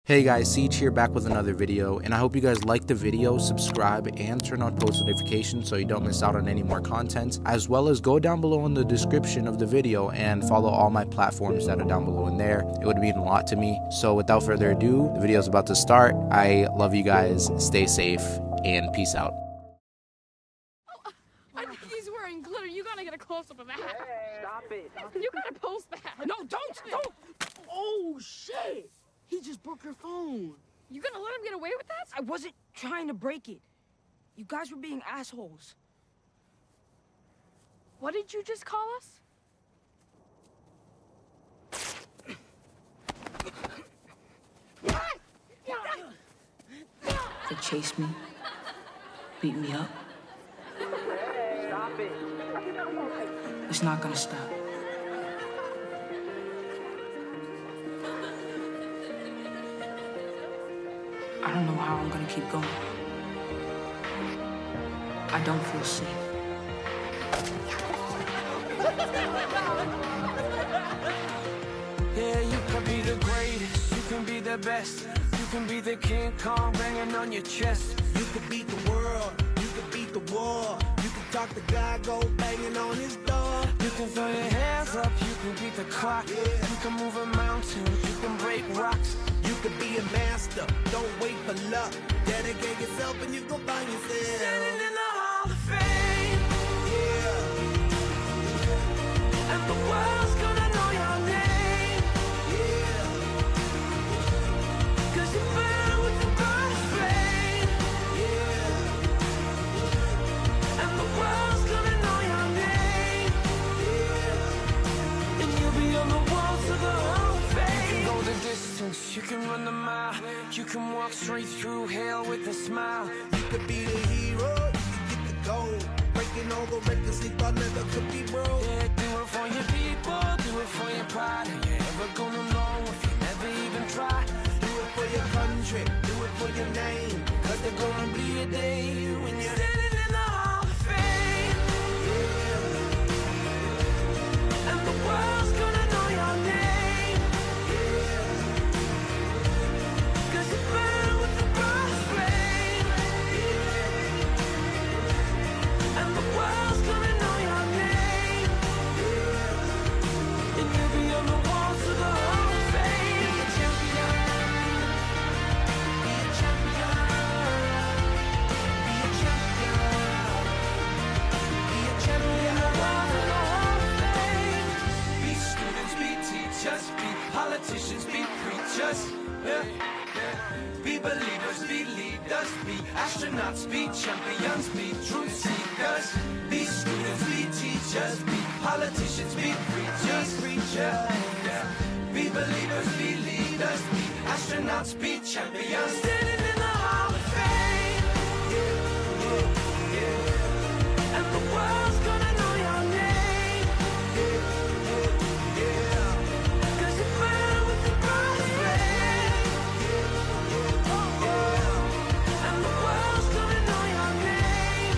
Hey guys, Siege here, back with another video, and I hope you guys like the video, subscribe, and turn on post notifications so you don't miss out on any more content, as well as go down below in the description of the video and follow all my platforms that are down below in there. It would mean a lot to me. So without further ado, the video is about to start. I love you guys, stay safe, and peace out. I think he's wearing glitter. You gotta get a close-up of that. Hey, stop it. You gotta post that. No, don't. Oh, shit. He just broke your phone. You gonna let him get away with that? I wasn't trying to break it. You guys were being assholes. What did you just call us? They chased me, beat me up. Stop it. It's not gonna stop. I don't know how I'm gonna keep going. I don't feel safe. Yeah, you can be the greatest, you can be the best, you can be the King Kong banging on your chest. You could beat the world, you could beat the war. You could talk to God, go banging on his door. You can throw your hands up, you can beat the clock. You can move a mountain, you can break rocks. You could be a master, don't wait for luck. Dedicate yourself and you go find yourself. Standing in the Hall of Fame, Yeah, and the world's gonna know your name. yeah, 'Cause you burn with the burst flame, yeah, and the world's gonna know your name. yeah. And you'll be on the walls of the Hall of Fame. You can go the distance, you can run the mile, you can walk straight through hell with a smile. You could be the hero, you could get the gold. Breaking all the records they thought never could be broke. Yeah, do it for your people, do it for your pride. Are you ever gonna know if you never even try? Do it for your country, do it for your name. 'Cause there's gonna be a day when you're Standing in the Hall of Fame, and the world's gonna know your name. 'Cause you burn with the burst flame, and the world's gonna know your name. And you'll be on the walls of the Hall of Fame. Be a champion, be a champion, be a champion, be a champion. The walls of the Hall of Fame. Be students, be teachers, be politicians, be preachers. Yeah. Be believers, be leaders, be astronauts, be champions, be truth seekers. Be students, be teachers, be politicians, be preachers. Yeah. Be believers, be leaders, be astronauts, be champions. Standing in the Hall of Fame, and the world's gonna know your name. 'Cause you burn with the burst flame, and the world's gonna know your name.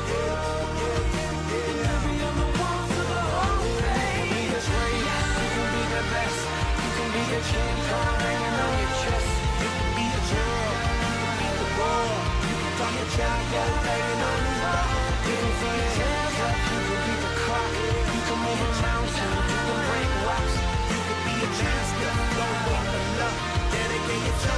And you'll be on the walls of the Hall of Fame. You can be the greatest, you can be the best, you can be the King Kong hanging on your chest. You could be the girl, you could beat the war. You could talk to God, go banging on his door. You can throw your hands up, you can beat the clock. You can move a mountain, you can break rocks. You could be a master, don't wait for luck. Dedicate yourself